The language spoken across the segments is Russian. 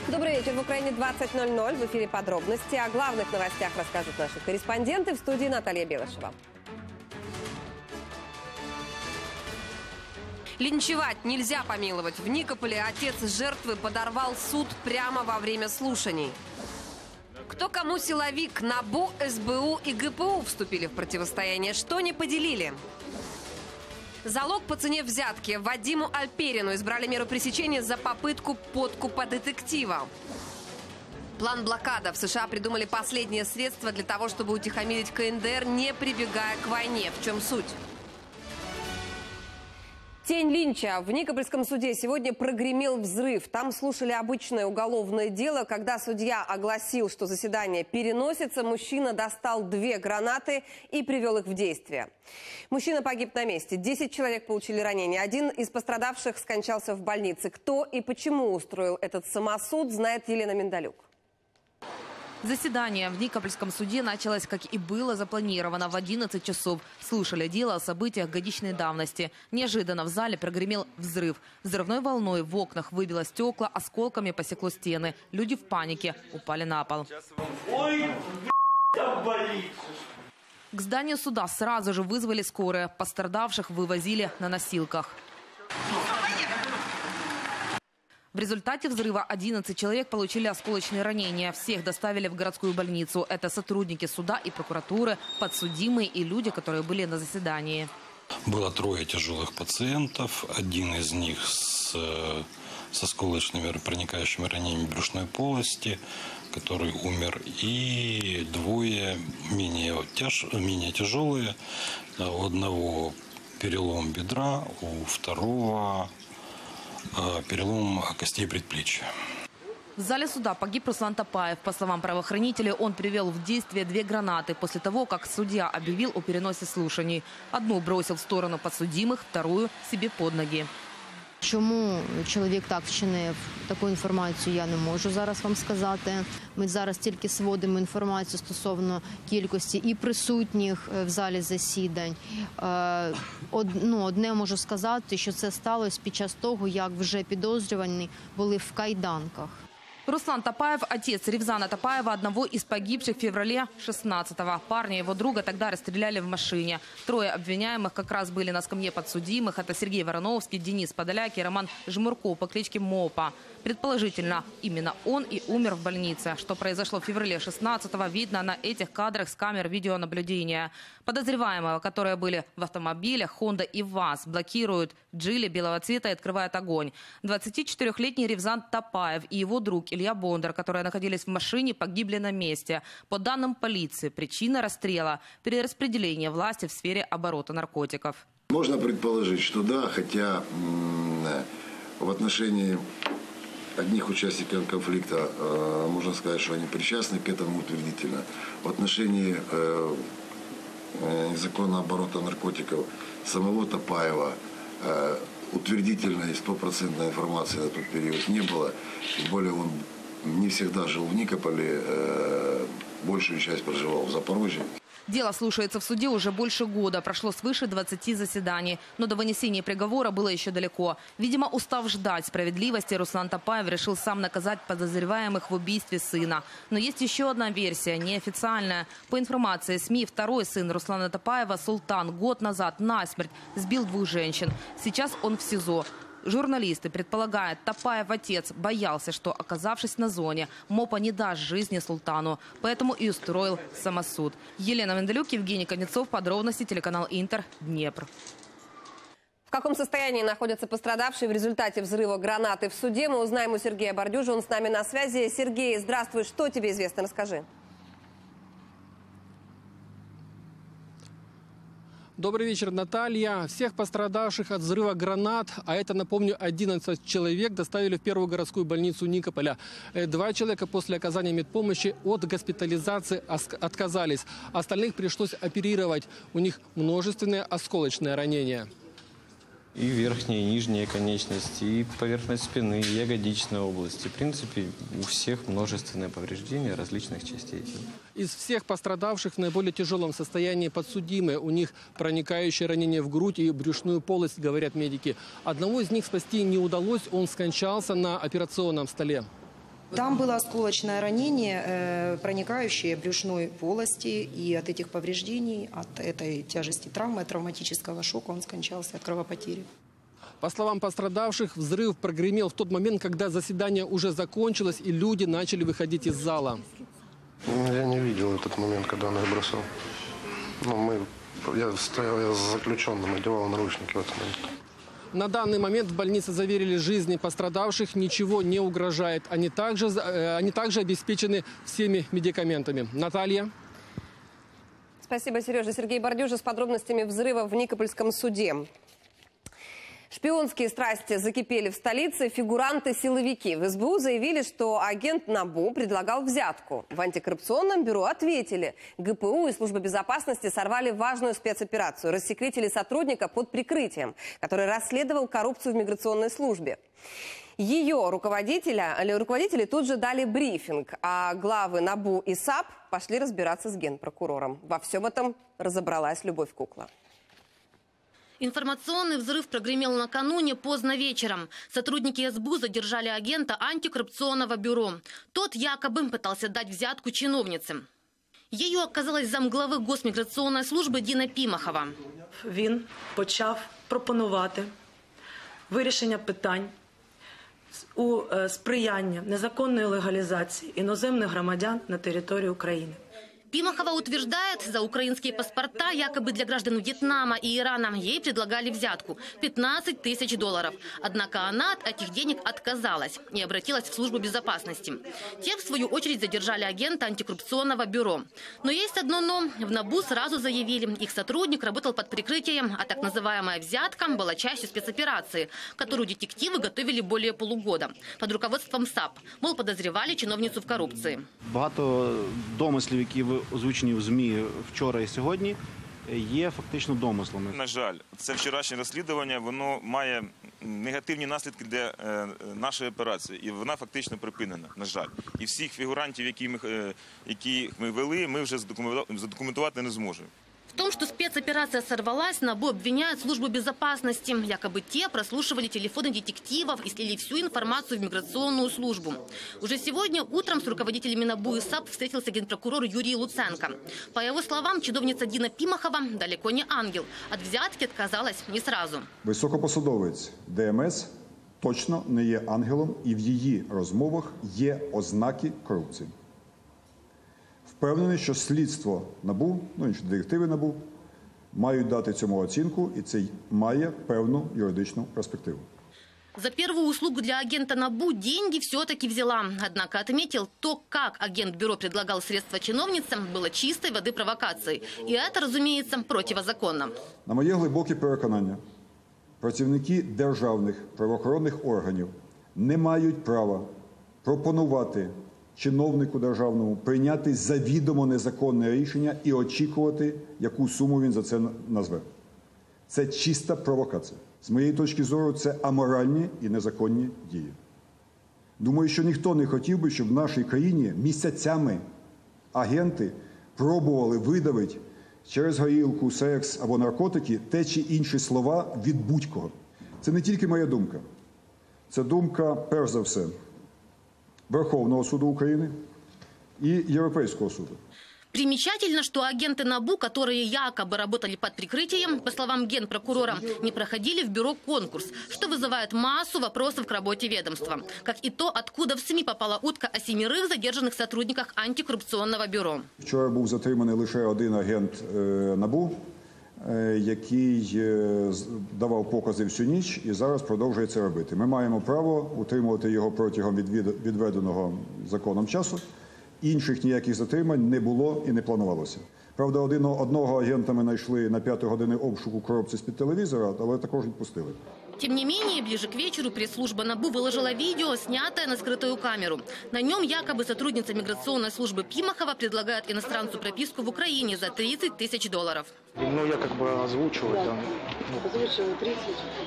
Добрый вечер. В Украине 20:00. В эфире подробности. О главных новостях расскажут наши корреспонденты. В студии Наталья Белышева. Линчевать нельзя помиловать. В Никополе отец жертвы подорвал суд прямо во время слушаний. Кто кому силовик? НАБУ, СБУ и ГПУ вступили в противостояние. Что не поделили? Залог по цене взятки. Вадиму Альперину избрали меру пресечения за попытку подкупа детектива. План блокада. В США придумали последнее средство для того, чтобы утихомирить КНДР, не прибегая к войне. В чем суть? Тень линча. В Никопольском суде сегодня прогремел взрыв. Там слушали обычное уголовное дело. Когда судья огласил, что заседание переносится, мужчина достал 2 гранаты и привел их в действие. Мужчина погиб на месте. 10 человек получили ранения. Один из пострадавших скончался в больнице. Кто и почему устроил этот самосуд, знает Елена Миндалюк. Заседание в Никопольском суде началось, как и было запланировано, в 11 часов. Слушали дело о событиях годичной давности. Неожиданно в зале прогремел взрыв. Взрывной волной в окнах выбило стекла, осколками посекло стены. Люди в панике упали на пол. Ой, там болит. К зданию суда сразу же вызвали скорые. Пострадавших вывозили на носилках. В результате взрыва 11 человек получили осколочные ранения. Всех доставили в городскую больницу. Это сотрудники суда и прокуратуры, подсудимые и люди, которые были на заседании. Было 3 тяжелых пациентов. Один из них с осколочными проникающими ранениями брюшной полости, который умер. И 2 менее тяжелые. У одного перелом бедра, у второго перелом костей предплечья. В зале суда погиб Руслан Топаев. По словам правоохранителей, он привел в действие 2 гранаты после того, как судья объявил о переносе слушаний. Одну бросил в сторону подсудимых, вторую себе под ноги. Чому чоловік так вчинив, таку інформацію я не можу зараз вам сказати. Ми зараз тільки сводимо інформацію стосовно кількості і присутніх в залі засідань. Одне можу сказати, що це сталося під час того, як вже підозрювані були в кайданках. Руслан Топаев – отец Ревзана Топаева, одного из погибших в феврале 16-го. Парня и его друга тогда расстреляли в машине. 3 обвиняемых как раз были на скамье подсудимых. Это Сергей Вороновский, Денис Подоляк и Роман Жмурко по кличке Мопа. Предположительно, именно он и умер в больнице. Что произошло в феврале 16-го, видно на этих кадрах с камер видеонаблюдения. Подозреваемого, которые были в автомобилях Honda и ВАЗ, блокируют Джили белого цвета и открывают огонь. 24-летний Ревзан Топаев и его друг Илья Бондар, которые находились в машине, погибли на месте. По данным полиции, причина расстрела – перераспределение власти в сфере оборота наркотиков. Можно предположить, что да, хотя в отношении одних участников конфликта можно сказать, что они причастны к этому утвердительно. В отношении незаконного оборота наркотиков самого Топаева утвердительной 100% информации на тот период не было. Тем более он не всегда жил в Никополе, большую часть проживал в Запорожье. Дело слушается в суде уже больше года. Прошло свыше 20 заседаний. Но до вынесения приговора было еще далеко. Видимо, устав ждать справедливости, Руслан Топаев решил сам наказать подозреваемых в убийстве сына. Но есть еще одна версия, неофициальная. По информации СМИ, 2-й сын Руслана Топаева, Султан, год назад насмерть сбил 2 женщин. Сейчас он в СИЗО. Журналисты предполагают, Топаев отец боялся, что, оказавшись на зоне, Мопа не даст жизни Султану. Поэтому и устроил самосуд. Елена Миндалюк, Евгений Конецов. Подробности, телеканал Интер, Днепр. В каком состоянии находятся пострадавшие в результате взрыва гранаты в суде, мы узнаем у Сергея Бордюжа. Он с нами на связи. Сергей, здравствуй. Что тебе известно? Расскажи. Добрый вечер, Наталья. Всех пострадавших от взрыва гранат, а это, напомню, 11 человек, доставили в первую городскую больницу Никополя. 2 человека после оказания медпомощи от госпитализации отказались. Остальных пришлось оперировать. У них множественные осколочные ранения. И верхние, и нижние конечности, и поверхность спины, и ягодичная область. В принципе, у всех множественные повреждения различных частей тела. Из всех пострадавших в наиболее тяжелом состоянии подсудимые. У них проникающие ранения в грудь и брюшную полость, говорят медики. Одного из них спасти не удалось, он скончался на операционном столе. Там было осколочное ранение, проникающее брюшной полости, и от этих повреждений, от этой тяжести травмы, от травматического шока он скончался от кровопотери. По словам пострадавших, взрыв прогремел в тот момент, когда заседание уже закончилось и люди начали выходить из зала. Я не видел этот момент, когда он их бросал. Я стоял с заключенным, одевал наручники в этот момент. На данный момент в больнице заверили, жизни пострадавших ничего не угрожает. Они также обеспечены всеми медикаментами. Наталья. Спасибо, Сережа. Сергей Бордюжа с подробностями взрыва в Никопольском суде. Шпионские страсти закипели в столице. Фигуранты-силовики в СБУ заявили, что агент НАБУ предлагал взятку. В антикоррупционном бюро ответили. ГПУ и служба безопасности сорвали важную спецоперацию. Рассекретили сотрудника под прикрытием, который расследовал коррупцию в миграционной службе. Ее руководители тут же дали брифинг, а главы НАБУ и САП пошли разбираться с генпрокурором. Во всем этом разобралась Любовь Кукла. Информационный взрыв прогремел накануне поздно вечером. Сотрудники СБУ задержали агента антикоррупционного бюро. Тот якобы пытался дать взятку чиновнице. Ею оказалась замглави Госміграційної служби Діна Пімахова. Він почав пропонувати вирішення питань у сприяння незаконної легалізації іноземних громадян на території України. Пимахова утверждает, за украинские паспорта якобы для граждан Вьетнама и Ирана ей предлагали взятку – $15 000. Однако она от этих денег отказалась и обратилась в службу безопасности. Те, в свою очередь, задержали агента антикоррупционного бюро. Но есть одно «но». В НАБУ сразу заявили, их сотрудник работал под прикрытием, а так называемая взятка была частью спецоперации, которую детективы готовили более полугода под руководством САП. Мол, подозревали чиновницу в коррупции. Багато домислів, які озвучені в ЗМІ вчора і сьогодні, є фактично домислами. На жаль, це вчорашнє розслідування, воно має негативні наслідки для нашої операції. І вона фактично припинена, на жаль. І всіх фігурантів, які ми вели, ми вже задокументувати не зможемо. В том, что спецоперация сорвалась, НАБУ обвиняют службу безопасности. Якобы те прослушивали телефоны детективов и слили всю информацию в миграционную службу. Уже сегодня утром с руководителями НАБУ и САП встретился генпрокурор Юрий Луценко. По его словам, чиновница Дина Пимахова далеко не ангел. От взятки отказалась не сразу. Високопосадовець ДМС точно не є ангелом, і в її розмовах є ознаки корупції. Впевнений, що слідство НАБУ, інші детективи НАБУ, мають дати цьому оцінку, і це має певну юридичну перспективу. За первую услугу для агента НАБУ деньги все-таки взяла. Однако отметил, то, как агент бюро предлагал средства чиновницам, было чистой воды провокацией. И это, разумеется, противозаконно. На моє глибоке переконання, працівники державних правоохоронних органів не мають права пропонувати чиновнику державному прийняти завідомо незаконне рішення і очікувати, яку суму він за це назве. Це чиста провокація. З моєї точки зору, це аморальні і незаконні дії. Думаю, що ніхто не хотів би, щоб в нашій країні місяцями агенти пробували видавити через горілку, секс або наркотики те чи інші слова від будь-кого. Це не тільки моя думка. Це думка, перш за все, Верховного суду України и Европейского суда. Примечательно, что агенты НАБУ, которые якобы работали под прикрытием, по словам генпрокурора, не проходили в бюро конкурс, что вызывает массу вопросов к работе ведомства. Как и то, откуда в СМИ попала утка о 7 задержанных сотрудниках антикоррупционного бюро. Вчора був затриманий лише один агент НАБУ, який давав покази всю ніч і зараз продовжує це робити. Ми маємо право утримувати його протягом відведеного законом часу. Інших ніяких затримань не було і не планувалося. Правда, одного агента ми знайшли на 5-й годині обшуку коробці з-під телевізора, але також відпустили. Тем не менее, ближе к вечеру пресс-служба НАБУ выложила видео, снятое на скрытую камеру. На нем якобы сотрудница миграционной службы Пимахова предлагает иностранцу прописку в Украине за $30 000. Ну, я как бы озвучиваю там. Озвучиваю 30.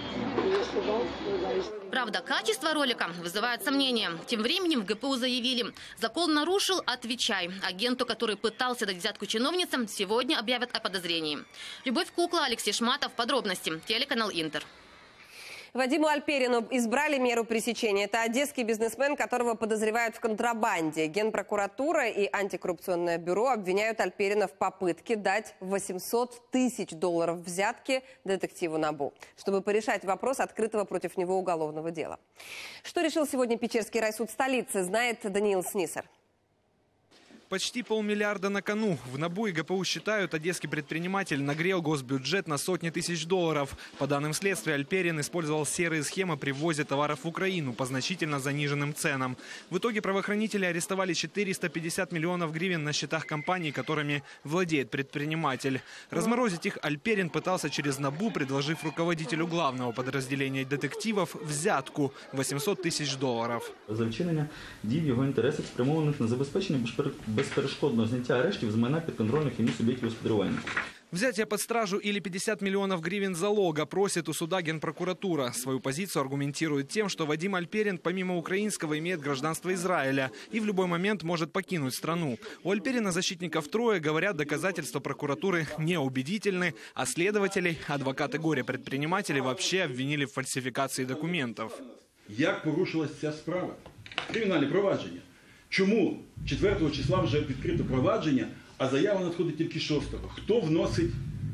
Правда, качество ролика вызывает сомнения. Тем временем в ГПУ заявили, закон нарушил – отвечай. Агенту, который пытался дать взятку чиновницам, сегодня объявят о подозрении. Любовь Кукла, Алексей Шматов. Подробности. Телеканал Интер. Вадиму Альперину избрали меру пресечения. Это одесский бизнесмен, которого подозревают в контрабанде. Генпрокуратура и антикоррупционное бюро обвиняют Альперина в попытке дать $800 тысяч взятки детективу НАБУ, чтобы порешать вопрос открытого против него уголовного дела. Что решил сегодня Печерский райсуд столицы, знает Даниил Снисар. Почти $500 миллиона на кону. В НАБУ и ГПУ считают, одесский предприниматель нагрел госбюджет на сотни тысяч долларов. По данным следствия, Альперин использовал серые схемы при ввозе товаров в Украину по значительно заниженным ценам. В итоге правоохранители арестовали 450 миллионов гривен на счетах компаний, которыми владеет предприниматель. Разморозить их Альперин пытался через НАБУ, предложив руководителю главного подразделения детективов взятку $800 тысяч. За вчинення дій в його інтересах, спрямованих на забезпечення безперешкодного зняття арештів з майна підконтрольних йому суб'єктів господарювання. Взятие под стражу или 50 миллионов гривен залога просит у суда Генпрокуратура. Свою позицию аргументирует тем, что Вадим Альперин помимо украинского имеет гражданство Израиля и в любой момент может покинуть страну. У Альперина защитников трое, говорят, доказательства прокуратуры неубедительны, а следователей, адвокаты горе-предпринимателей вообще обвинили в фальсификации документов. Як порушилась ця справа? Кримінальне провадження. Чому 4 числа вже відкрито провадження, а заява надходить тільки 6-го? Хто вносить,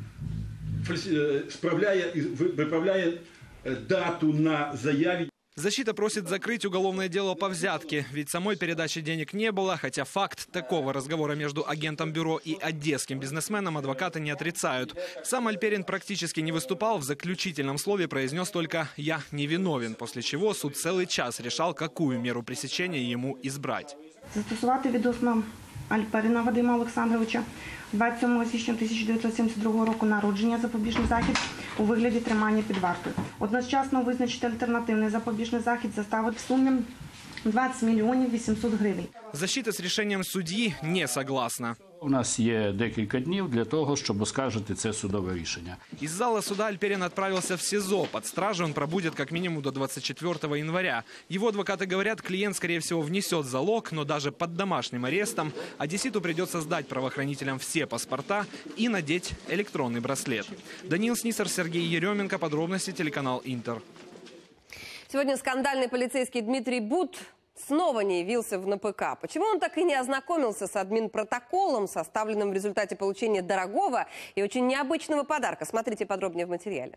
виправляє дату на заяві? Защита просит закрыть уголовное дело по взятке, ведь самой передачи денег не было, хотя факт такого разговора между агентом бюро и одесским бизнесменом адвокаты не отрицают. Сам Альперин практически не выступал, в заключительном слове произнес только «я невиновен», после чего суд целый час решал, какую меру пресечения ему избрать. Застосувати відносно Альперина Вадима Олександровича 27 січня 1972 року народження запобіжний захід у вигляді тримання під вартою. Одночасно визначити альтернативний запобіжний захід заставить в сумі 20 мільйонів 800 гривень. Защита с решением судьи не согласна. У нас є декілька днів для того, щоб оскаржити це судове рішення. Из зала суда Альперин отправился в СИЗО. Под стражей он пробудет как минимум до 24 января. Его адвокаты говорят, клиент, скорее всего, внесет залог, но даже под домашним арестом одесситу придется сдать правоохранителям все паспорта и надеть электронный браслет. Даниил Снисар, Сергей Еременко. Подробности, телеканал Интер. Сегодня скандальный полицейский Дмитрий Бут снова не явился в НПК. Почему он так и не ознакомился с админпротоколом, составленным в результате получения дорогого и очень необычного подарка? Смотрите подробнее в материале.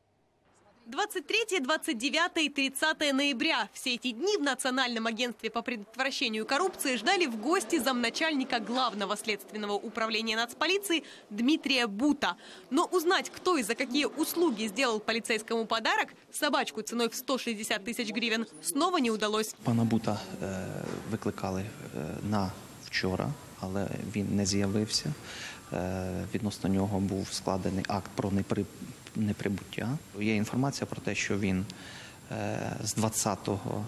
23, 29 и 30 ноября. Все эти дни в Национальном агентстве по предотвращению коррупции ждали в гости замначальника Главного следственного управления нацполиции Дмитрия Бута. Но узнать, кто и за какие услуги сделал полицейскому подарок, собачку ценой в 160 тысяч гривен, снова не удалось. Пана Бута викликали на вчора, але він не з'явився. Відносно нього був складений акт про неприбуття. Є інформація про те, що він з 20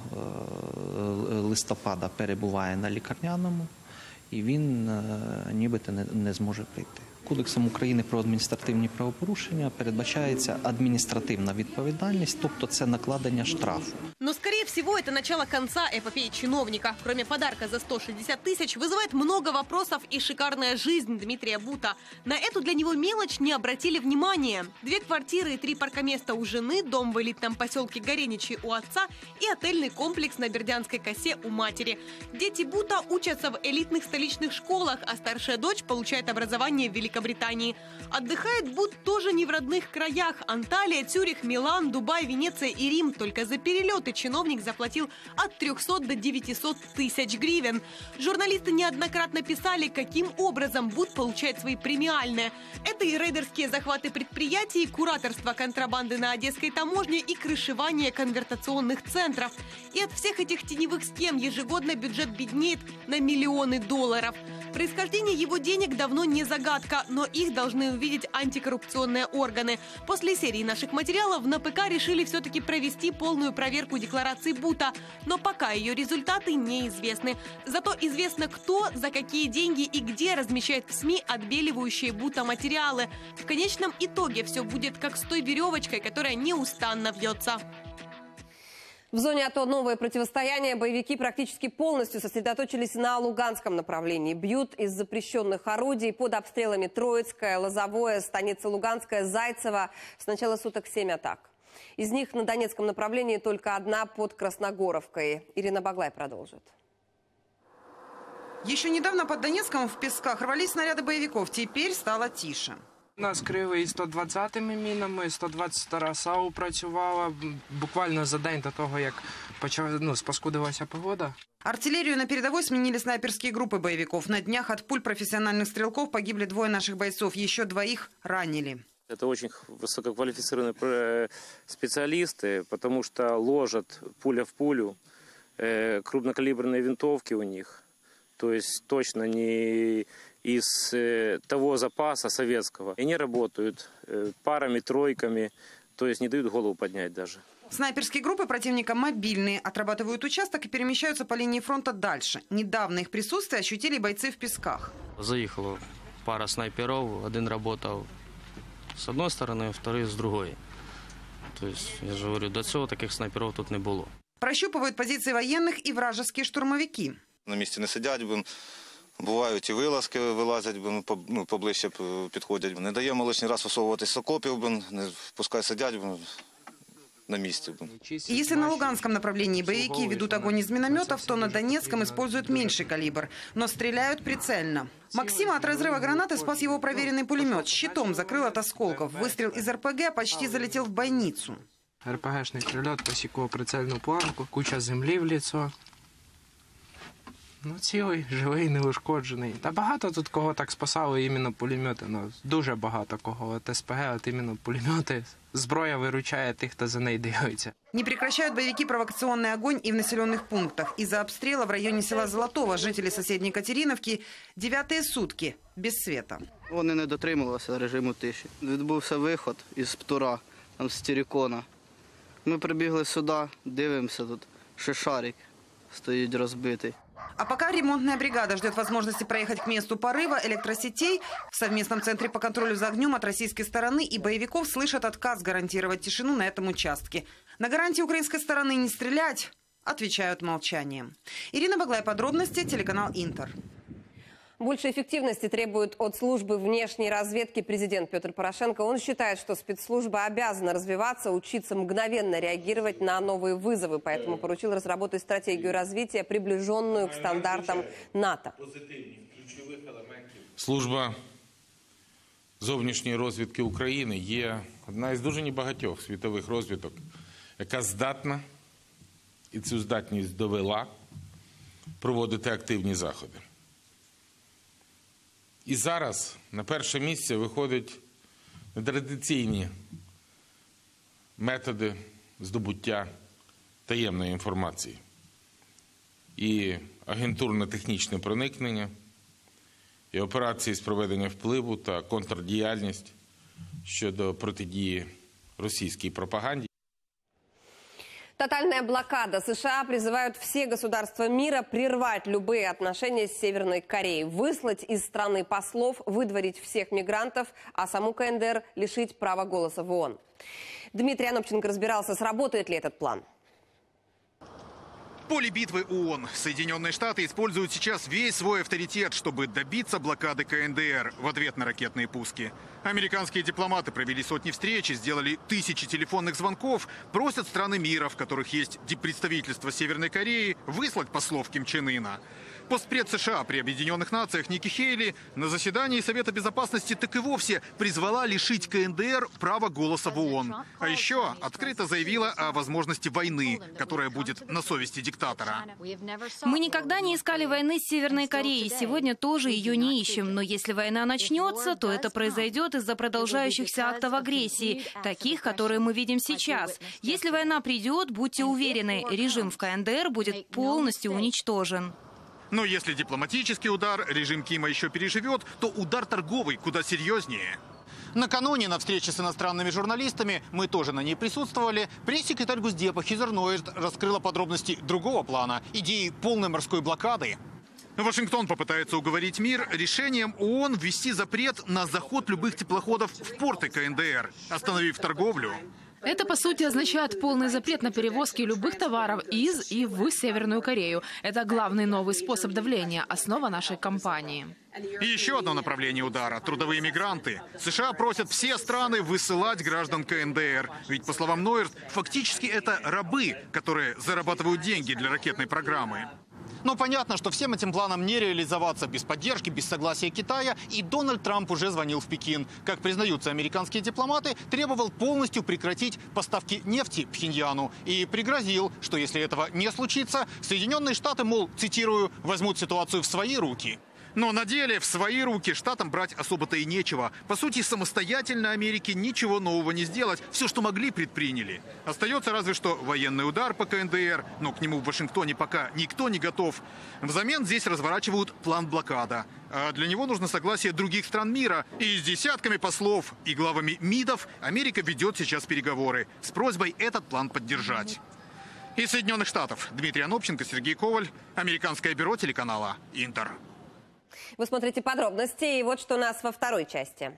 листопада перебуває на лікарняному і він нібито не зможе прийти. Кодексом України про адміністративні правопорушення передбачається адміністративна відповідальність, тобто це накладення штрафу. Но, скорее всего, это начало конца эпопеи чиновника. Кроме подарка за 160 тысяч, вызывает много вопросов и шикарная жизнь Дмитрия Бута. На эту для него мелочь не обратили внимания. 2 квартиры и 3 паркоместа у жены, дом в элитном поселке Гореничи у отца и отельный комплекс на Бердянской косе у матери. Дети Бута учатся в элитных столичных школах, а старшая дочь получает образование в Великобритании. Отдыхает Бут тоже не в родных краях. Анталия, Цюрих, Милан, Дубай, Венеция и Рим. Только за перелеты чиновник заплатил от 300 до 900 тысяч гривен. Журналисты неоднократно писали, каким образом Бут получает свои премиальные. Это и рейдерские захваты предприятий, кураторство контрабанды на одесской таможне и крышевание конвертационных центров. И от всех этих теневых схем ежегодно бюджет беднеет на миллионы долларов. Происхождение его денег давно не загадка, но их должны увидеть антикоррупционные органы. После серии наших материалов в НПК решили все-таки провести полную проверку декларации Бута, но пока ее результаты неизвестны. Зато известно, кто, за какие деньги и где размещает в СМИ отбеливающие Бута материалы. В конечном итоге все будет как с той веревочкой, которая неустанно вьется. В зоне АТО новое противостояние. Боевики практически полностью сосредоточились на Луганском направлении. Бьют из запрещенных орудий. Под обстрелами Троицкое, Лозовое, станица Луганская, Зайцево. С начала суток 7 атак. Из них на Донецком направлении только одна под Красногоровкой. Ирина Баглай продолжит. Еще недавно под Донецком в Песках рвались снаряды боевиков. Теперь стало тише. Нас крили і 120-ми мінами, 122-ра САУ працювала буквально за день до того, як спаскудилася погода. Артиллерию на передовой сменили снайперские группы боевиков. На днях от пуль профессиональных стрелков погибли 2 наших бойцов, еще 2 ранили. Это очень высококвалифицированные специалисты, потому что ложат пуля в пулю, крупнокалиберные винтовки у них. То есть точно не из того запаса советского. Они работают парами, тройками, то есть не дают голову поднять даже. Снайперские группы противника мобильные, отрабатывают участок и перемещаются по линии фронта дальше. Недавно их присутствие ощутили бойцы в Песках. Заехала пара снайперов, один работал с одной стороны, второй с другой. То есть, я же говорю, до цього таких снайперов тут не было. Прощупывают позиции военных и вражеские штурмовики. На місці не сидять, бувають і вилазки вилазять, поближче підходять. Не даємо лишній раз висовуватись з окопів, пускай сидять на месте. Если на Луганском направлении боевики ведут огонь из минометов, то на Донецком используют меньший калибр, но стреляют прицельно. Максима от разрыва гранаты спас его проверенный пулемет. Щитом закрыл от осколков. Выстрел из РПГ почти залетел в бойницу. РПГшний прильот посікло прицельну планку, куча землі в лицо. Цілий, живий, неушкоджений. Та багато тут кого так спасали іменно пулемети. Дуже багато кого. От СПГ, от іменно пулемети. Зброя виручає тих, хто за неї дивиться. Не прекращают боевики провокационный огонь и в населенных пунктах. Из-за обстрела в районе села Золотого жители соседней Катериновки 9-ті сутки без света. Вони не дотримувалися режиму тиші. Відбувся виход із Птура, там з Терекона. Ми прибігли сюди, дивимося, тут ще шарик стоїть розбитий. А пока ремонтная бригада ждет возможности проехать к месту порыва электросетей, в совместном центре по контролю за огнем от российской стороны и боевиков слышат отказ гарантировать тишину на этом участке. На гарантии украинской стороны не стрелять отвечают молчанием. Ирина Баглай, подробности, телеканал Интер. Больше эффективности требует от службы внешней разведки президент Петр Порошенко. Он считает, что спецслужба обязана развиваться, учиться мгновенно реагировать на новые вызовы. Поэтому поручил разработать стратегию развития, приближенную к стандартам НАТО. Служба зовнішньої розвідки України є одна із дуже небагатьох світових розвідок, яка здатна, і цю здатність довела, проводити активні заходи. І зараз на перше місце виходять нетрадиційні методи здобуття таємної інформації. І агентурно-технічне проникнення, і операції з проведення впливу та контрдіяльність щодо протидії російській пропаганді. Тотальная блокада. США призывают все государства мира прервать любые отношения с Северной Кореей, выслать из страны послов, выдворить всех мигрантов, а саму КНДР лишить права голоса в ООН. Дмитрий Анопченко разбирался, сработает ли этот план. Поле битвы ООН. Соединенные Штаты используют сейчас весь свой авторитет, чтобы добиться блокады КНДР в ответ на ракетные пуски. Американские дипломаты провели сотни встреч и сделали тысячи телефонных звонков, просят страны мира, в которых есть диппредставительство Северной Кореи, выслать послов Ким Чен Ына. Постпред США при Объединенных Нациях Ники Хейли на заседании Совета Безопасности так и вовсе призвала лишить КНДР права голоса в ООН. А еще открыто заявила о возможности войны, которая будет на совести диктатора. Мы никогда не искали войны с Северной Кореей. Сегодня тоже ее не ищем. Но если война начнется, то это произойдет из-за продолжающихся актов агрессии, таких, которые мы видим сейчас. Если война придет, будьте уверены, режим в КНДР будет полностью уничтожен. Но если дипломатический удар режим Кима еще переживет, то удар торговый куда серьезнее. Накануне на встрече с иностранными журналистами, мы тоже на ней присутствовали, пресс-секретарь Госдепа Хизер Нойерт раскрыла подробности другого плана – идеи полной морской блокады. Вашингтон попытается уговорить мир решением ООН ввести запрет на заход любых теплоходов в порты КНДР, остановив торговлю. Это, по сути, означает полный запрет на перевозки любых товаров из и в Северную Корею. Это главный новый способ давления, основа нашей кампании. И еще одно направление удара – трудовые мигранты. США просят все страны высылать граждан КНДР. Ведь, по словам Нойерт, фактически это рабы, которые зарабатывают деньги для ракетной программы. Но понятно, что всем этим планам не реализоваться без поддержки, без согласия Китая. И Дональд Трамп уже звонил в Пекин. Как признаются американские дипломаты, требовал полностью прекратить поставки нефти Пхеньяну. И пригрозил, что если этого не случится, Соединенные Штаты, мол, цитирую, возьмут ситуацию в свои руки. Но на деле в свои руки штатам брать особо-то и нечего. По сути, самостоятельно Америке ничего нового не сделать. Все, что могли, предприняли. Остается разве что военный удар по КНДР, но к нему в Вашингтоне пока никто не готов. Взамен здесь разворачивают план блокада. А для него нужно согласие других стран мира. И с десятками послов и главами МИДов Америка ведет сейчас переговоры с просьбой этот план поддержать. Из Соединенных Штатов Дмитрий Анопченко, Сергей Коваль, Американское бюро телеканала «Интер». Вы смотрите подробности, и вот что у нас во второй части.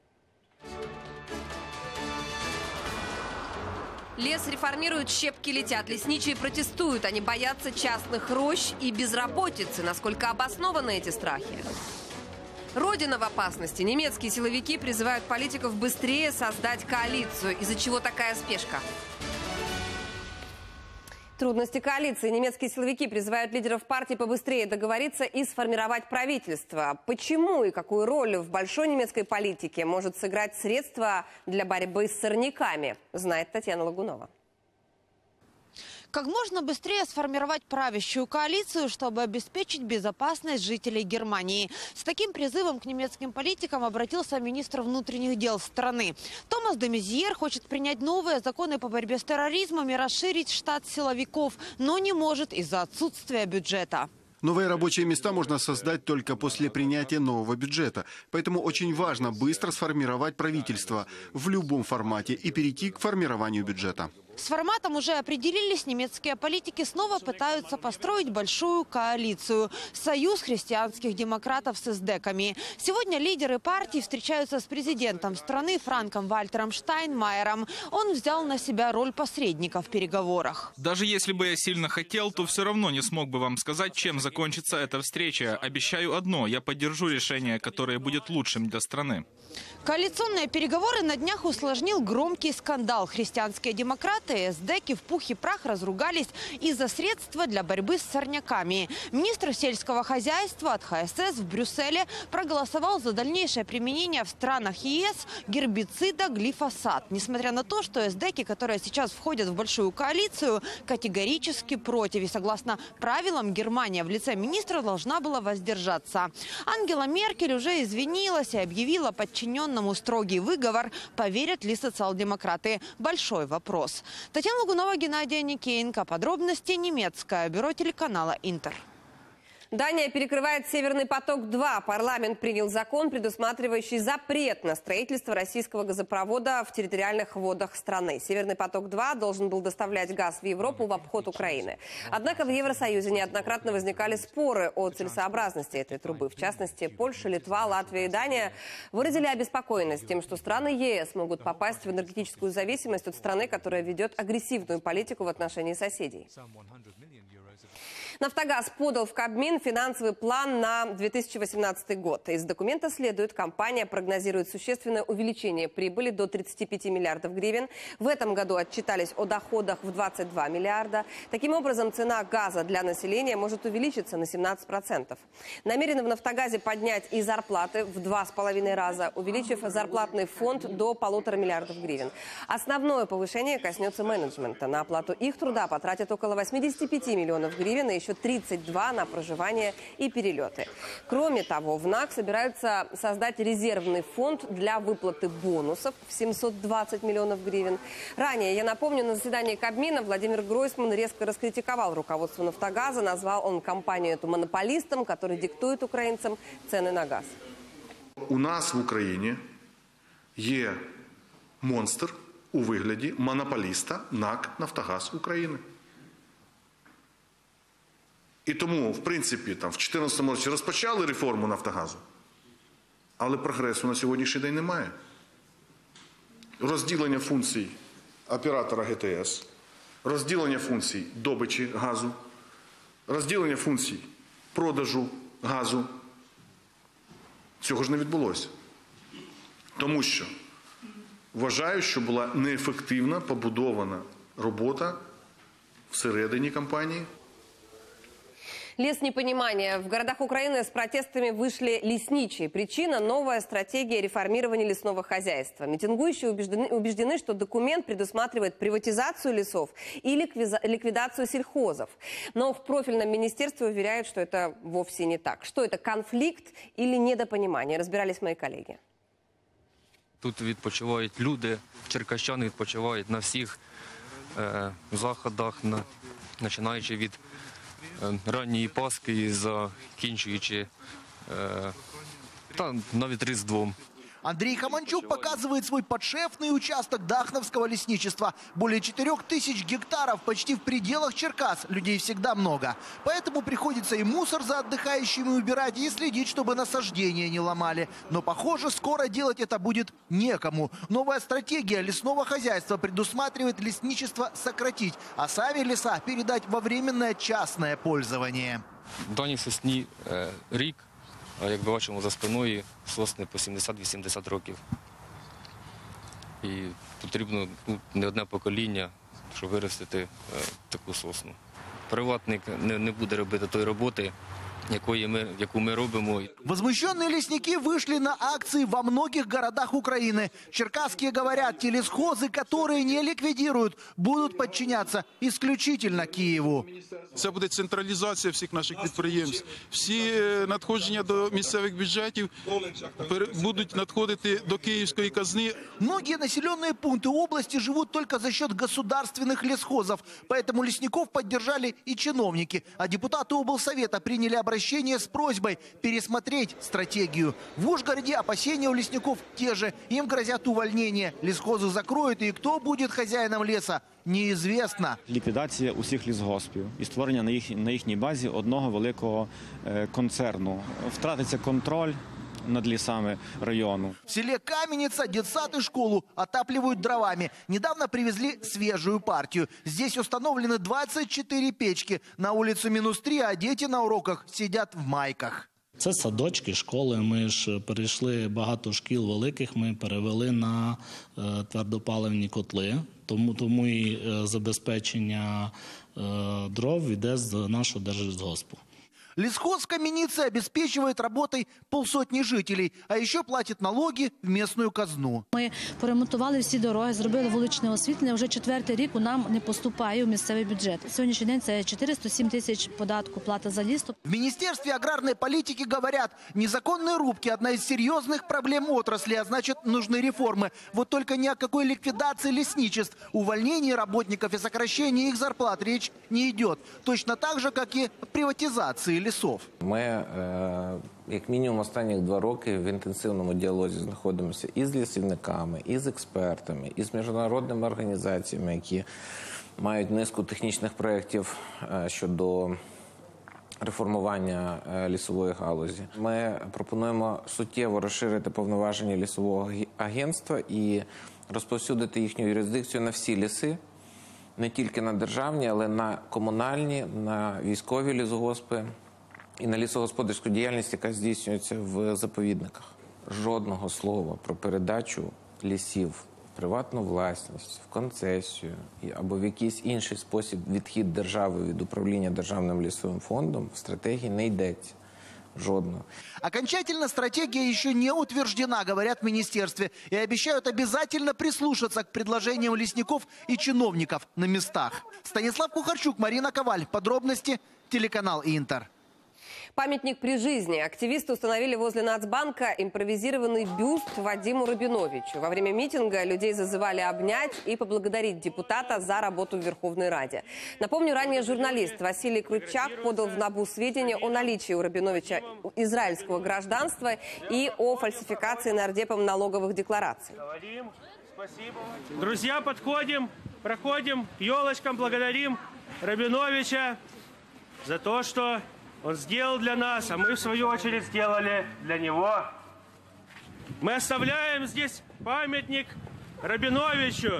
Лес реформируют, щепки летят. Лесничие протестуют. Они боятся частных рощ и безработицы. Насколько обоснованы эти страхи? Родина в опасности. Немецкие силовики призывают политиков быстрее создать коалицию. Из-за чего такая спешка? Трудности коалиции. Немецкие силовики призывают лидеров партий побыстрее договориться и сформировать правительство. Почему и какую роль в большой немецкой политике может сыграть средство для борьбы с сорняками, знает Татьяна Лагунова. Как можно быстрее сформировать правящую коалицию, чтобы обеспечить безопасность жителей Германии. С таким призывом к немецким политикам обратился министр внутренних дел страны. Томас де Мезьер хочет принять новые законы по борьбе с терроризмом и расширить штат силовиков, но не может из-за отсутствия бюджета. Новые рабочие места можно создать только после принятия нового бюджета. Поэтому очень важно быстро сформировать правительство в любом формате и перейти к формированию бюджета. С форматом уже определились. Немецкие политики снова пытаются построить большую коалицию. Союз христианских демократов с эсдеками. Сегодня лидеры партий встречаются с президентом страны Франком Вальтером Штайнмайером. Он взял на себя роль посредника в переговорах. Даже если бы я сильно хотел, то все равно не смог бы вам сказать, чем закончится эта встреча. Обещаю одно – я поддержу решение, которое будет лучшим для страны. Коалиционные переговоры на днях усложнил громкий скандал. Христианские демократы и эсдеки в пух и прах разругались из-за средства для борьбы с сорняками. Министр сельского хозяйства от ХСС в Брюсселе проголосовал за дальнейшее применение в странах ЕС гербицида глифосат. Несмотря на то, что эсдеки, которые сейчас входят в большую коалицию, категорически против. И согласно правилам, Германия в лице министра должна была воздержаться. Ангела Меркель уже извинилась и объявила подчиненному строгий выговор. Поверят ли социал-демократы? Большой вопрос. Татьяна Лагунова, Геннадий Аникеенко. Подробности немецкое бюро телеканала «Интер». Дания перекрывает «Северный поток-2». Парламент принял закон, предусматривающий запрет на строительство российского газопровода в территориальных водах страны. «Северный поток-2» должен был доставлять газ в Европу в обход Украины. Однако в Евросоюзе неоднократно возникали споры о целесообразности этой трубы. В частности, Польша, Литва, Латвия и Дания выразили обеспокоенность тем, что страны ЕС могут попасть в энергетическую зависимость от страны, которая ведет агрессивную политику в отношении соседей. «Нафтогаз» подал в Кабмин финансовый план на 2018 год. Из документа следует, компания прогнозирует существенное увеличение прибыли до 35 миллиардов гривен. В этом году отчитались о доходах в 22 миллиарда. Таким образом, цена газа для населения может увеличиться на 17%. Намерены в «Нафтогазе» поднять и зарплаты в 2,5 раза, увеличив зарплатный фонд до 1,5 миллиардов гривен. Основное повышение коснется менеджмента. На оплату их труда потратят около 85 миллионов гривен и еще 32 на проживание и перелеты. Кроме того, в НАК собираются создать резервный фонд для выплаты бонусов в 720 миллионов гривен. Ранее, я напомню, на заседании Кабмина Владимир Гройсман резко раскритиковал руководство «Нафтогаза». Назвал он компанию эту монополистом, который диктует украинцам цены на газ. У нас в Україні є монстр у вигляді монополіста НАК «Нафтогаз України». І тому, в принципі, в 2014 році розпочали реформу «Нафтогазу», але прогресу на сьогоднішній день немає. Розділення функцій оператора ГТС, розділення функцій добичі газу, розділення функцій продажу газу. Цього ж не відбулося. Тому що вважаю, що була неефективна побудована робота всередині компанії. Леснепонимание. В городах Украины с протестами вышли лесничие. Причина – новая стратегия реформирования лесного хозяйства. Митингующие убеждены, что документ предусматривает приватизацию лесов и ликвидацию сельхозов. Но в профильном министерстве уверяют, что это вовсе не так. Что это, конфликт или недопонимание? Разбирались мои коллеги. Тут відпочивають люди, черкащани відпочивають на всіх заходах, починаючи від ранньої Пасхи і закінчуючи навіть Різдвом. Андрей Хаманчук показывает свой подшефный участок Дахновского лесничества. Более 4000 гектаров почти в пределах Черкас. Людей всегда много. Поэтому приходится и мусор за отдыхающими убирать, и следить, чтобы насаждения не ломали. Но, похоже, скоро делать это будет некому. Новая стратегия лесного хозяйства предусматривает лесничество сократить, а сами леса передать во временное частное пользование. Даній сосні рік. А як бачимо, за спиною сосни по 70-80 років. І потрібно не одне покоління, щоб виростити таку сосну. Приватник не буде робити тої роботи, яку ми робимо. Возмущенные лесники вышли на акции во многих городах Украины. Черкасские говорят, те лесхозы, которые не ликвидируют, будут подчиняться исключительно Киеву. Це буде централізація всіх наших підприємств. Всі надходження до місцевих бюджетів будуть надходити до київської казни. Многие населенные пункты области живут только за счет государственных лесхозов. Поэтому лесников поддержали и чиновники. А депутаты облсовета приняли обращение с просьбой пересмотреть стратегию. В Ужгороде опасения у лесников те же. Им грозят увольнение. Лесхозы закроют, и кто будет хозяином леса, неизвестно. Ліквідація усіх лісгоспів і створення на їхній базі одного великого концерну. Втратиться контроль над лесами району. В селе Каменница детсад и школу отапливают дровами. Недавно привезли свежую партию. Здесь установлены 24 печки. На улице -3, а дети на уроках сидят в майках. Це садочки, школи. Ми ж перейшли багато шкіл великих, ми перевели на твердопаливні котли. Тому і забезпечення дров йде з нашого Держлісгоспу. Лесхоз Каменницы обеспечивает работой полсотни жителей, а еще платит налоги в местную казну. Ми поремонтували всі дороги, зробили вуличне освітлення. Вже 4-й рік нам не поступає у місцевий бюджет. Сьогоднішній день це 407 тисяч податку, плата за ліс. В Министерстве аграрной политики говорят, незаконные рубки – одна из серьезных проблем отрасли, а значит, нужны реформы. Вот только ни о какой ликвидации лесничеств, увольнении работников и сокращении их зарплат речь не идет. Точно так же, как и приватизации лісов. Ми, як мінімум, останні 2 роки в інтенсивному діалозі знаходимося і з лісівниками, і з експертами, і з міжнародними організаціями, які мають низку технічних проєктів щодо реформування лісової галузі. Ми пропонуємо суттєво розширити повноваження лісового агентства і розповсюдити їхню юрисдикцію на всі ліси, не тільки на державні, але на комунальні, на військові лісгоспи і на лісогосподарську діяльність, яка здійснюється в заповідниках. Жодного слова про передачу лісів в приватну власність, в концесію або в якийсь інший спосіб відхід держави від управління Державним лісовим фондом в стратегії не йдеться. Жодного. Окончательно стратегия еще не утверждена, говорят в министерстве, и обещают обязательно прислушаться к предложениям лесников и чиновников на местах. Станислав Кухарчук, Марина Коваль. Подробности телеканал Интер. Памятник при жизни. Активисты установили возле Нацбанка импровизированный бюст Вадиму Рабиновичу. Во время митинга людей зазывали обнять и поблагодарить депутата за работу в Верховной Раде. Напомню, ранее журналист Василий Крутчак подал в НАБУ сведения о наличии у Рабиновича израильского гражданства и о фальсификации нардепом налоговых деклараций. Друзья, подходим, проходим, елочкам благодарим Рабиновича за то, что он сделал для нас, а мы, в свою очередь, сделали для него. Мы оставляем здесь памятник Рабиновичу.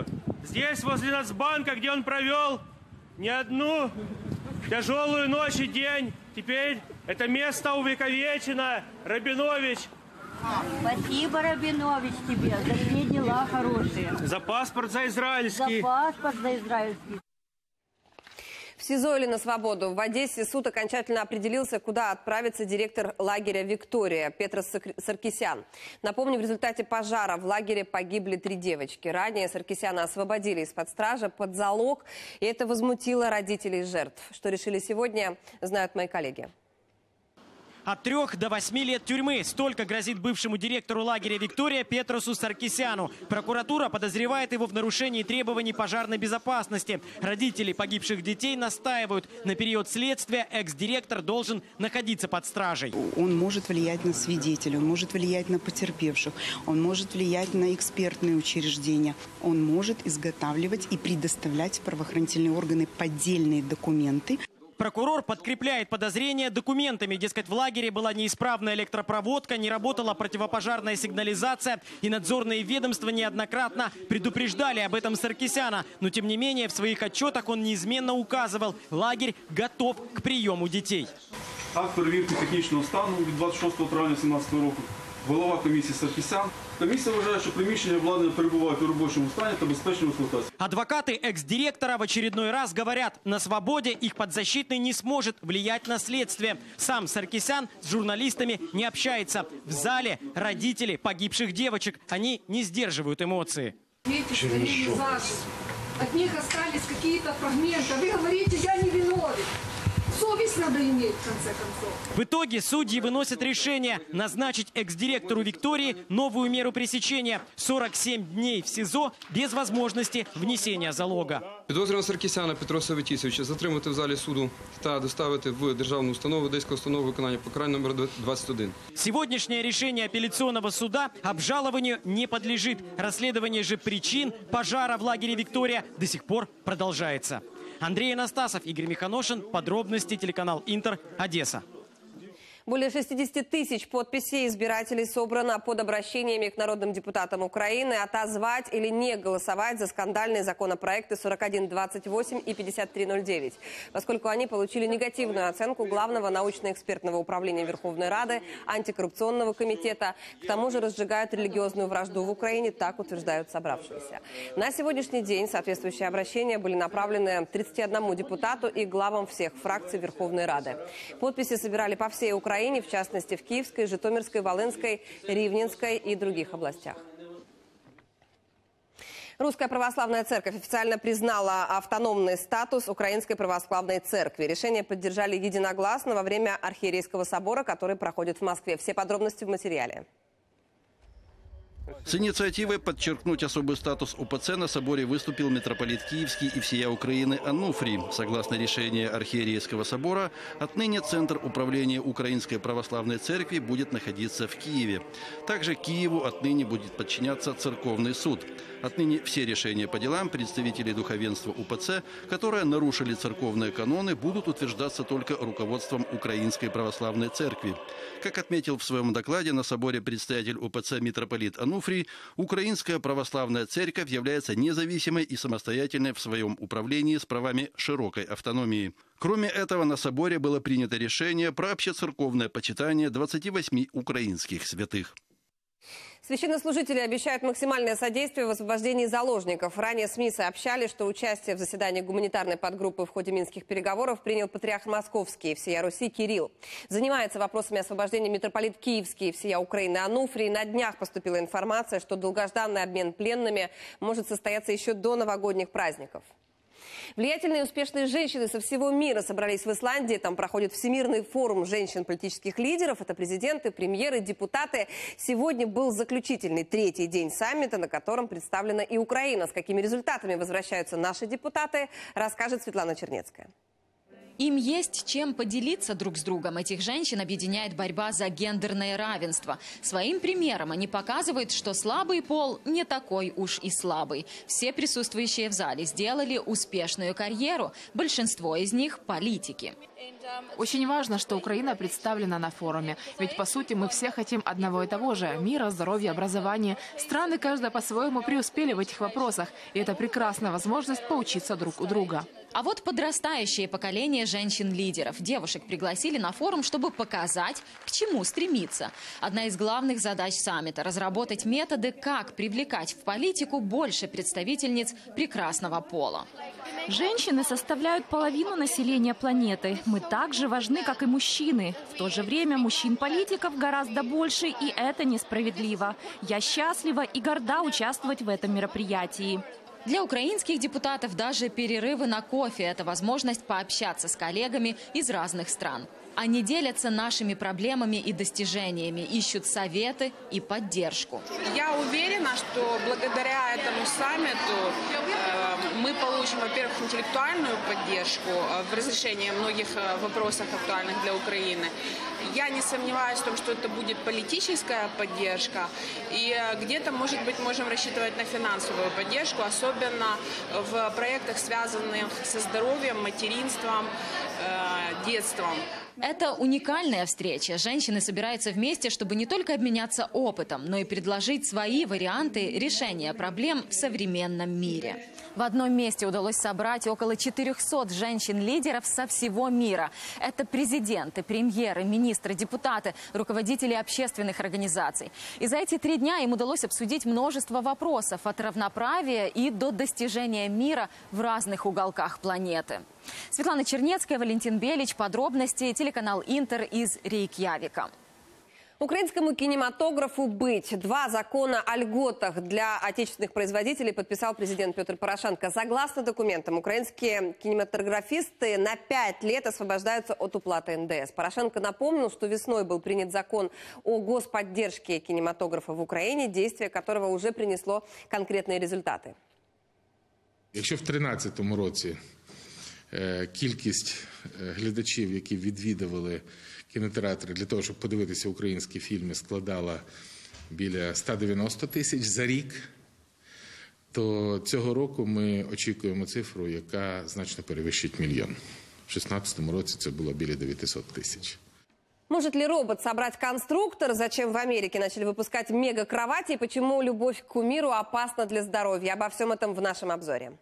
здесь, возле Нацбанка, где он провел не одну тяжелую ночь и день. Теперь это место увековечено. Рабинович. Спасибо, Рабинович, тебе за все дела хорошие. За паспорт за израильский. За паспорт за израильский. В СИЗО или на свободу? В Одессе суд окончательно определился, куда отправится директор лагеря «Виктория» Петрос Саркисян. Напомню, в результате пожара в лагере погибли 3 девочки. Ранее Саркисяна освободили из-под стражи под залог, и это возмутило родителей жертв. Что решили сегодня, знают мои коллеги. От 3 до 8 лет тюрьмы. Столько грозит бывшему директору лагеря «Виктория» Петросу Саркисяну. Прокуратура подозревает его в нарушении требований пожарной безопасности. Родители погибших детей настаивают. На период следствия экс-директор должен находиться под стражей. Он может влиять на свидетелей, он может влиять на потерпевших, он может влиять на экспертные учреждения. Он может изготавливать и предоставлять в правоохранительные органы поддельные документы. Прокурор подкрепляет подозрения документами. Дескать, в лагере была неисправная электропроводка, не работала противопожарная сигнализация. И надзорные ведомства неоднократно предупреждали об этом Саркисяна. Но, тем не менее, в своих отчетах он неизменно указывал, лагерь готов к приему детей. Акт перевірки технічного стану від 26 травня 2017 року. Голова комісії Саркисян. Комісія вважає, що приміщення обладнання перебувають у робочому стані та безпечній експлуатації. Адвокаты экс-директора в очередной раз говорят, на свободе их подзащитный не сможет влиять на следствие. Сам Саркисян с журналистами не общается. В зале родители погибших девочек. Они не сдерживают эмоции. От них остались какие-то фрагменты. Вы говорите, я не виновен. Совесть надо иметь, в конце концов. В итоге судьи выносят решение назначить экс-директору «Виктории» новую меру пресечения – 47 дней в СИЗО без возможности внесения залога. Підозрюваного Саркисяна Петроса Вітісовича затримати в залі суду та доставити в державну установу Одеську установу виконання покарання номер 21. Сегодняшнее решение апелляционного суда обжалованию не подлежит. Расследование же причин пожара в лагере «Виктория» до сих пор продолжается. Андрей Анастасов, Игорь Миханошин. Подробности, телеканал «Интер», Одесса. Более 60 тысяч подписей избирателей собрано под обращениями к народным депутатам Украины отозвать или не голосовать за скандальные законопроекты 4128 и 5309, поскольку они получили негативную оценку Главного научно-экспертного управления Верховной Рады, антикоррупционного комитета. К тому же разжигают религиозную вражду в Украине, так утверждают собравшиеся. На сегодняшний день соответствующие обращения были направлены 31 депутату и главам всех фракций Верховной Рады. Подписи собирали по всей Украине, в частности в Киевской, Житомирской, Волынской, Ривненской и других областях. Русская православная церковь официально признала автономный статус Украинской православной церкви. Решение поддержали единогласно во время Архиерейского собора, который проходит в Москве. Все подробности в материале. С инициативой подчеркнуть особый статус УПЦ на соборе выступил митрополит Киевский и всея Украины Ануфрий. Согласно решению Архиерейского собора, отныне Центр управления Украинской православной церкви будет находиться в Киеве. Также Киеву отныне будет подчиняться церковный суд. Отныне все решения по делам представителей духовенства УПЦ, которые нарушили церковные каноны, будут утверждаться только руководством Украинской православной церкви. Как отметил в своем докладе на соборе предстоятель УПЦ митрополит Ануфрий, Украинская православная церковь является независимой и самостоятельной в своем управлении с правами широкой автономии. Кроме этого, на соборе было принято решение про общецерковное почитание 28 украинских святых. Священнослужители обещают максимальное содействие в освобождении заложников. Ранее СМИ сообщали, что участие в заседании гуманитарной подгруппы в ходе минских переговоров принял патриарх Московский всея Руси Кирилл. Занимается вопросами освобождения митрополит Киевский всея Украины Ануфрий. На днях поступила информация, что долгожданный обмен пленными может состояться еще до новогодних праздников. Влиятельные и успешные женщины со всего мира собрались в Исландии. Там проходит Всемирный форум женщин-политических лидеров. Это президенты, премьеры, депутаты. Сегодня был заключительный 3-й день саммита, на котором представлена и Украина. С какими результатами возвращаются наши депутаты, расскажет Светлана Чернецкая. Им есть чем поделиться друг с другом. Этих женщин объединяет борьба за гендерное равенство. Своим примером они показывают, что слабый пол не такой уж и слабый. Все присутствующие в зале сделали успешную карьеру. Большинство из них – политики. Очень важно, что Украина представлена на форуме. Ведь, по сути, мы все хотим одного и того же – мира, здоровья, образования. Страны каждая по-своему преуспели в этих вопросах. И это прекрасная возможность поучиться друг у друга. А вот подрастающее поколение женщин-лидеров. Девушек пригласили на форум, чтобы показать, к чему стремиться. Одна из главных задач саммита – разработать методы, как привлекать в политику больше представительниц прекрасного пола. Женщины составляют половину населения планеты. Мы так же важны, как и мужчины. В то же время мужчин-политиков гораздо больше, и это несправедливо. Я счастлива и горда участвовать в этом мероприятии. Для украинских депутатов даже перерывы на кофе – это возможность пообщаться с коллегами из разных стран. Они делятся нашими проблемами и достижениями, ищут советы и поддержку. Я уверена, что благодаря этому саммиту мы получим, во-первых, интеллектуальную поддержку в разрешении многих вопросов, актуальных для Украины. Я не сомневаюсь в том, что это будет политическая поддержка. И где-то, может быть, можем рассчитывать на финансовую поддержку, особенно в проектах, связанных со здоровьем, материнством, детством. Это уникальная встреча. Женщины собираются вместе, чтобы не только обменяться опытом, но и предложить свои варианты решения проблем в современном мире. В одном месте удалось собрать около 400 женщин-лидеров со всего мира. Это президенты, премьеры, министры, депутаты, руководители общественных организаций. И за эти 3 дня им удалось обсудить множество вопросов от равноправия и до достижения мира в разных уголках планеты. Светлана Чернецкая, Валентин Белич. Подробности. Телеканал Интер из Рейкьявика. Украинскому кинематографу быть. 2 закона о льготах для отечественных производителей подписал президент Петр Порошенко. Согласно документам, украинские кинематографисты на 5 лет освобождаются от уплаты НДС. Порошенко напомнил, что весной был принят закон о господдержке кинематографа в Украине, действие которого уже принесло конкретные результаты. Якщо в 2013 році кількість глядачів, які відвідували кінотеатри для того, щоб подивитися українські фільми, складала біля 190 тисяч за рік, то цього року ми очікуємо цифру, яка значно перевищить 1 мільйон. В 2016 році це було біля 900 тисяч. Может ли робот собрать конструктор? Зачем в Америке начали выпускать мега-кровати? И почему любовь к кумиру опасна для здоровья? Обо всем этом в нашем обзоре.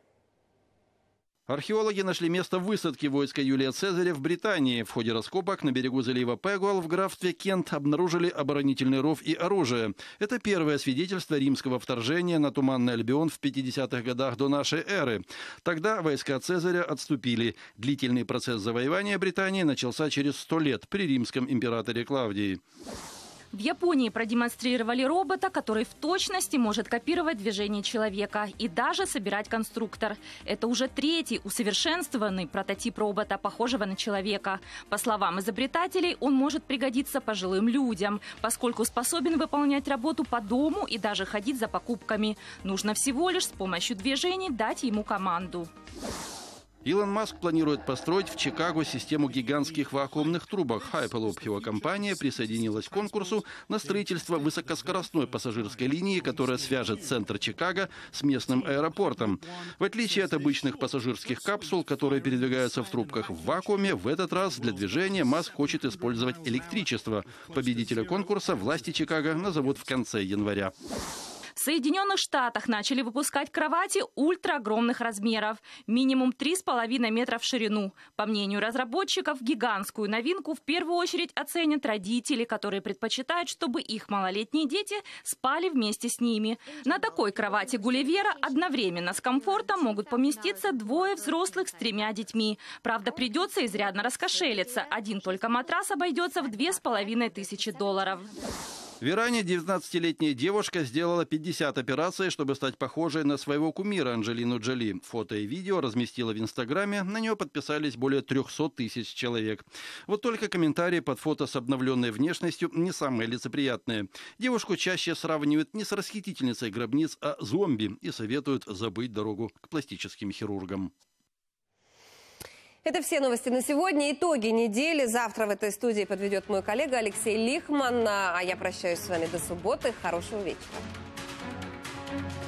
Археологи нашли место высадки войска Юлия Цезаря в Британии. В ходе раскопок на берегу залива Пегуэл в графстве Кент обнаружили оборонительный ров и оружие. Это первое свидетельство римского вторжения на Туманный Альбион в 50-х годах до нашей эры. Тогда войска Цезаря отступили. Длительный процесс завоевания Британии начался через 100 лет при римском императоре Клавдии. В Японии продемонстрировали робота, который в точности может копировать движение человека и даже собирать конструктор. Это уже 3-й усовершенствованный прототип робота, похожего на человека. По словам изобретателей, он может пригодиться пожилым людям, поскольку способен выполнять работу по дому и даже ходить за покупками. Нужно всего лишь с помощью движений дать ему команду. Илон Маск планирует построить в Чикаго систему гигантских вакуумных трубок. Hyperloop, его компания, присоединилась к конкурсу на строительство высокоскоростной пассажирской линии, которая свяжет центр Чикаго с местным аэропортом. В отличие от обычных пассажирских капсул, которые передвигаются в трубках в вакууме, в этот раз для движения Маск хочет использовать электричество. Победителя конкурса власти Чикаго назовут в конце января. В Соединенных Штатах начали выпускать кровати ультраогромных размеров, минимум 3,5 метра в ширину. По мнению разработчиков, гигантскую новинку в первую очередь оценят родители, которые предпочитают, чтобы их малолетние дети спали вместе с ними. На такой кровати Гулливера одновременно с комфортом могут поместиться 2 взрослых с 3 детьми. Правда, придется изрядно раскошелиться. Один только матрас обойдется в $2500. В Иране 19-летняя девушка сделала 50 операций, чтобы стать похожей на своего кумира Анджелину Джоли. Фото и видео разместила в Инстаграме, на нее подписались более 300 тысяч человек. Вот только комментарии под фото с обновленной внешностью не самые лицеприятные. Девушку чаще сравнивают не с расхитительницей гробниц, а зомби и советуют забыть дорогу к пластическим хирургам. Это все новости на сегодня. Итоги недели. Завтра в этой студии подведет мой коллега Алексей Лихман. А я прощаюсь с вами до субботы. Хорошего вечера.